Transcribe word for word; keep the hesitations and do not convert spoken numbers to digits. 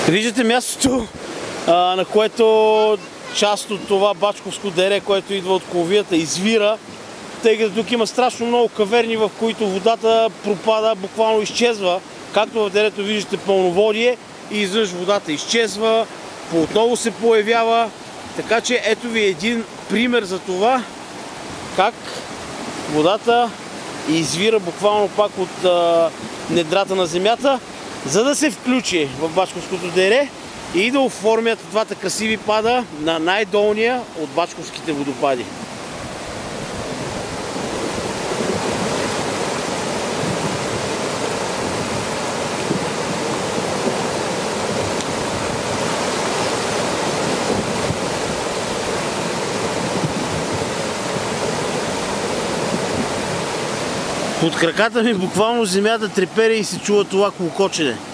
Виждате мястото, а, на което част от това бачковско дере, което идва от Коловията, извира, тъй като тук има страшно много каверни, в които водата пропада, буквално изчезва. Както в дерето виждате пълноводие и изведнъж водата изчезва, отново се появява. Така че ето ви един пример за това как водата извира буквално пак от а, недрата на земята, за да се включи в бачковското дере и да оформят двата красиви пада на най-долния от бачковските водопади. Под краката ми буквално земята трепери и се чува това клокочене.